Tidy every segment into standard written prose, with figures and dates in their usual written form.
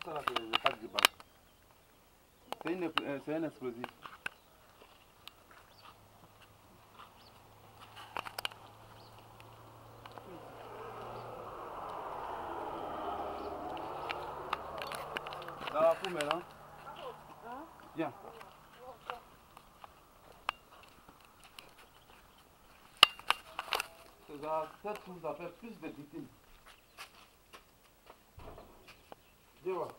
ça là, c'est les attaques de balle. C'est un explosif. Dans la poule maintenant. Viens. Cette poule, ça fait plus de victimes. Viens voir.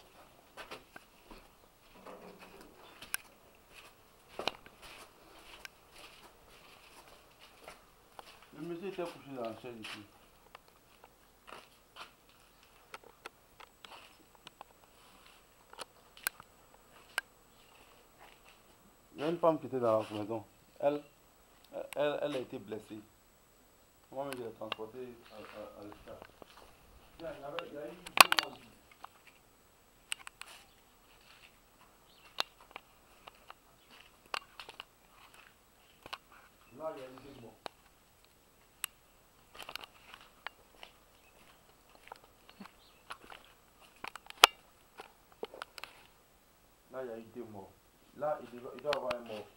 Le monsieur était couché dans la chaise ici. Il y a une femme qui était dans la maison. Elle a été blessée. Moi-même, je l'ai transportée à l'hôpital. Il y a eu 2 mois ici. Là, il y a eu 2 mois. Là, il y a eu 2 morts. Là, il doit avoir un mort.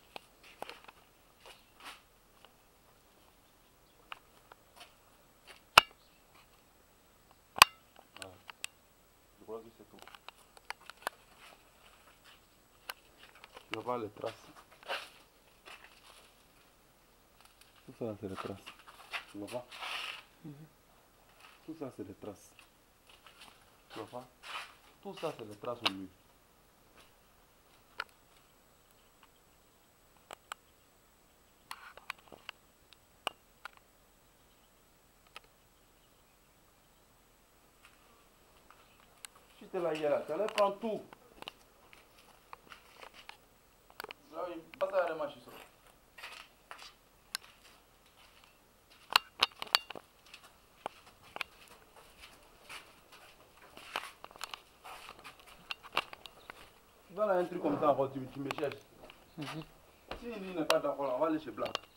Voilà. Je crois que c'est tout. Tu vas voir les traces. Tout ça, c'est les traces. Tu vois pas? Tout ça, c'est des traces. Tu vois pas? Tout ça, c'est des traces au mur. Si tu es là hier, tu allais prendre tout. Là, il passe à la machine. Voilà un truc comme ça, tu me cherches. Si il n'est pas d'accord, on va aller chez Black.